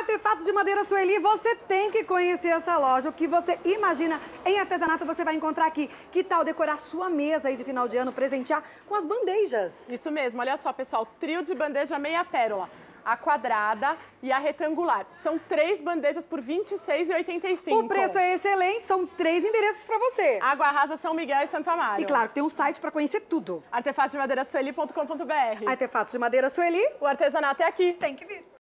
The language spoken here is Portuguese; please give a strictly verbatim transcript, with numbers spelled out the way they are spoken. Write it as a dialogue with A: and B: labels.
A: Artefatos de Madeira Sueli, você tem que conhecer essa loja. O que você imagina em artesanato você vai encontrar aqui. Que tal decorar sua mesa aí de final de ano, presentear com as bandejas?
B: Isso mesmo, olha só, pessoal, trio de bandeja meia pérola. A quadrada e a retangular. São três bandejas por vinte e seis reais e oitenta e cinco centavos.
A: O preço é excelente, são três endereços para você.
B: Água Rasa, São Miguel e Santo Amaro.
A: E claro, tem um site para conhecer tudo.
B: artefatos de madeira sueli ponto com ponto br.
A: Artefatos de Madeira Sueli.
B: O artesanato é aqui.
A: Tem que vir.